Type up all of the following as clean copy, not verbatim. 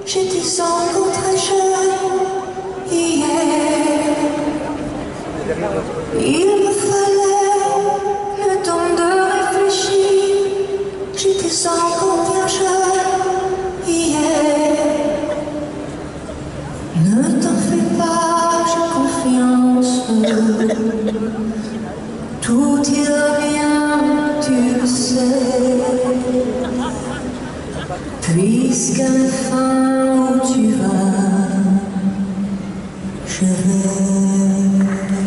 J'étais encore très jeune hier. Il me fallait le temps de réfléchir. J'étais encore bien jeune hier. Ne t'en fais pas, j'ai confiance. Tout ira bien, tu le sais. Puisqu'à la fin où tu vas, je vais.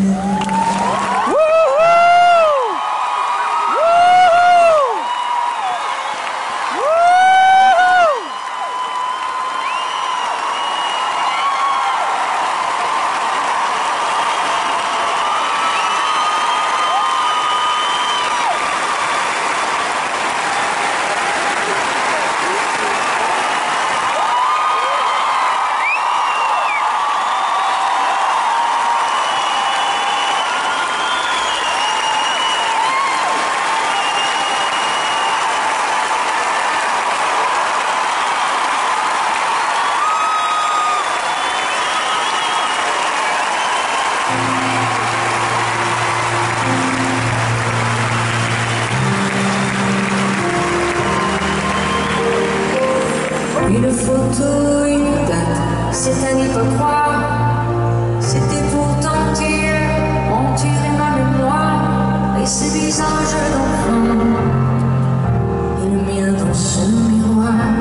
Une photo, une date, c'est à n'y pas croire. C'était pourtant hier, empirer ma mémoire. Et ces visages d'enfants, et le mien dans ce miroir.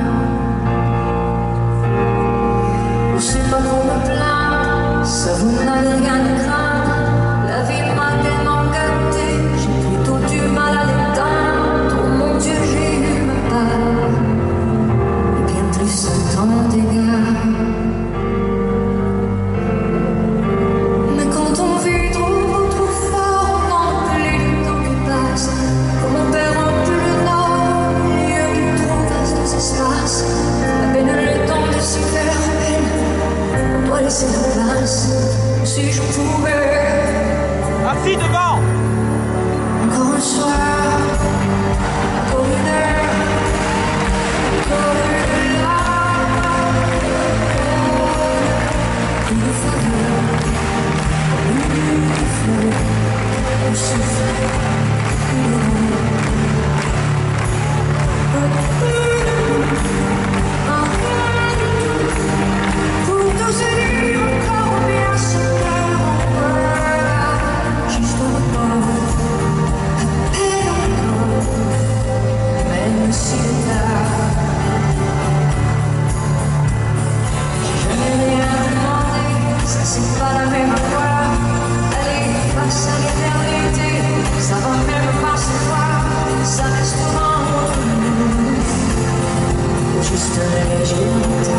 Je sais pas trop me plaindre, ça vous n'avez rien à craindre. La vie m'a tellement gâté, j'ai plutôt du mal à l'éteindre. Oh mon Dieu, j'ai eu ma part. Tant d'égards. Mais quand on vit trop fort, on n'oublie le temps qui passe. Comme on perd un peu le nord au milieu du trop vaste espace. À peine le temps de s'y faire peine, on doit laisser la place. Si je pouvais. Assis devant. Encore un soir, encore une heure, encore une heure. C'est pas la même affaire, aller face à l'éternité, ça va même pas se voir, ça restera entre nous, juste une légèreté.